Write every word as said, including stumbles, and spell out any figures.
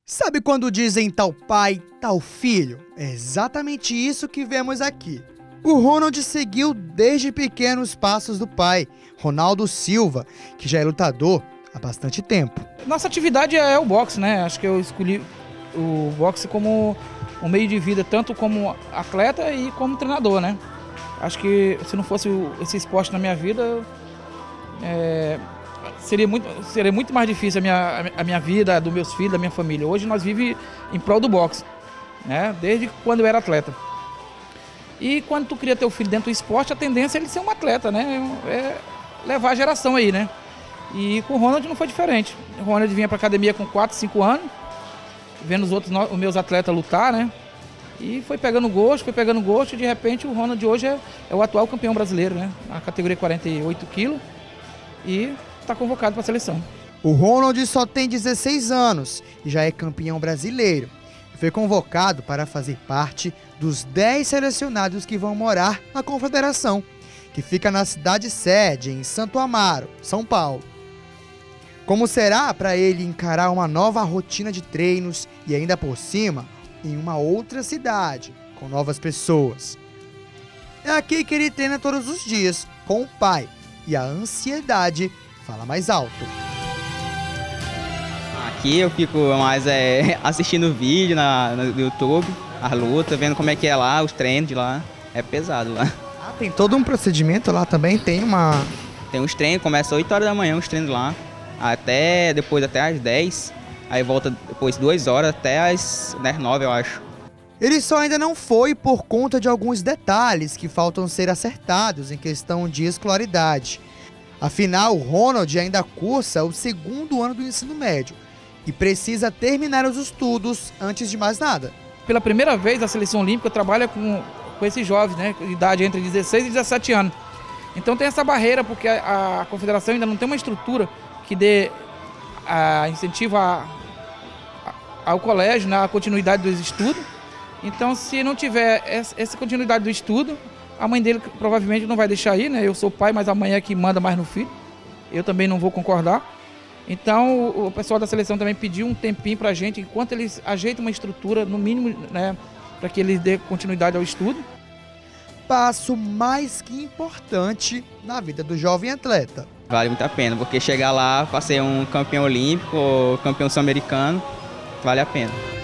Sabe quando dizem tal pai, tal filho? É exatamente isso que vemos aqui. O Ronald seguiu desde pequeno os passos do pai, Ronaldo Silva, que já é lutador há bastante tempo. Nossa atividade é o boxe, né? Acho que eu escolhi o boxe como um meio de vida, tanto como atleta e como treinador, né? Acho que se não fosse esse esporte na minha vida, é, seria, muito, seria muito mais difícil a minha, a minha vida, a dos meus filhos, da minha família. Hoje nós vivemos em prol do boxe, né? Desde quando eu era atleta. E quando tu cria teu filho dentro do esporte, a tendência é ele ser um atleta, né? É levar a geração aí, né? E com o Ronald não foi diferente. O Ronald vinha para academia com quatro, cinco anos, vendo os outros, os meus atletas lutar, né? E foi pegando gosto, foi pegando gosto, e de repente o Ronald hoje é, é o atual campeão brasileiro, né? Na categoria quarenta e oito quilos e está convocado para a seleção. O Ronald só tem dezesseis anos e já é campeão brasileiro. Foi convocado para fazer parte dos dez selecionados que vão morar na Confederação, que fica na cidade sede, em Santo Amaro, São Paulo. Como será para ele encarar uma nova rotina de treinos e ainda por cima, em uma outra cidade, com novas pessoas? É aqui que ele treina todos os dias, com o pai, e a ansiedade fala mais alto. Aqui eu fico mais é, assistindo vídeo na, no YouTube, as lutas, vendo como é que é lá, os treinos de lá. É pesado lá. Ah, tem todo um procedimento lá também, tem uma... Tem uns treinos, começa oito horas da manhã os treinos lá, até depois até às dez, aí volta depois duas horas até às nove, eu acho. Ele só ainda não foi por conta de alguns detalhes que faltam ser acertados em questão de escolaridade. Afinal, o Ronald ainda cursa o segundo ano do ensino médio e precisa terminar os estudos antes de mais nada. Pela primeira vez, a Seleção Olímpica trabalha com, com esses jovens, né? Idade entre dezesseis e dezessete anos. Então tem essa barreira, porque a, a Confederação ainda não tem uma estrutura que dê a, incentivo a, a, ao colégio, né? A continuidade dos estudos. Então, se não tiver essa, essa continuidade do estudo, a mãe dele provavelmente não vai deixar ir, né? Eu sou pai, mas a mãe é que manda mais no filho. Eu também não vou concordar. Então, o pessoal da seleção também pediu um tempinho para a gente, enquanto eles ajeitam uma estrutura, no mínimo, né, para que eles dê continuidade ao estudo. Passo mais que importante na vida do jovem atleta. Vale muito a pena, porque chegar lá para ser um campeão olímpico ou campeão sul-americano, vale a pena.